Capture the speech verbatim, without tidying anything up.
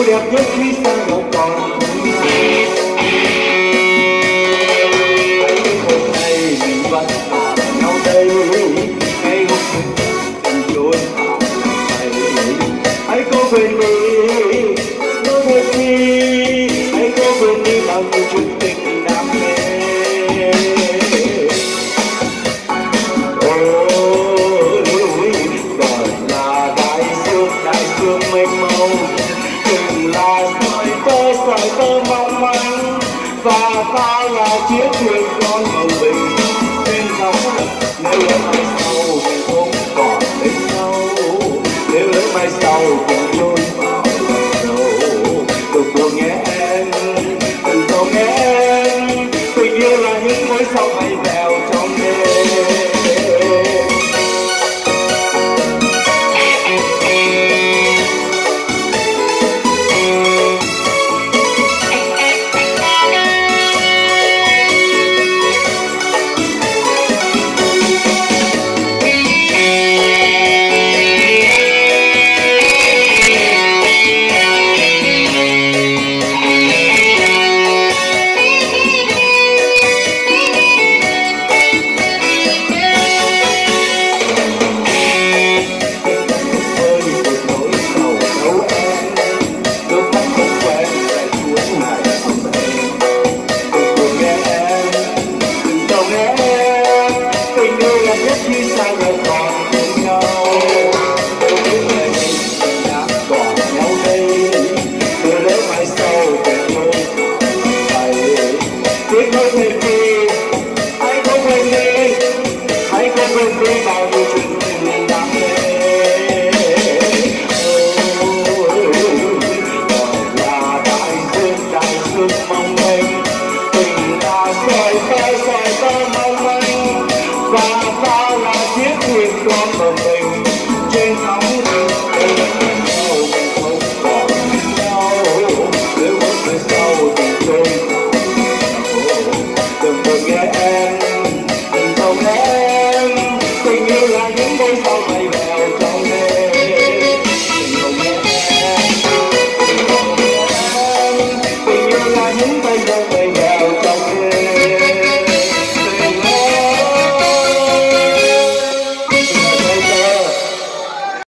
đẹp nhất khi xa nhau còn hôm nay mình vẫn ở nhau đây ngay hôm tình trôi hãy hãy có quên đi có quên đi hãy có quên đi bao nhiêu chuyện tình đam mê. Mênh mông từng là sợi tơ sợi tơ mong manh và ta là chiếc thuyền con màu bình trên sóng. Nếu lỡ mai sau mình không còn bên nhau, nếu lỡ mai sau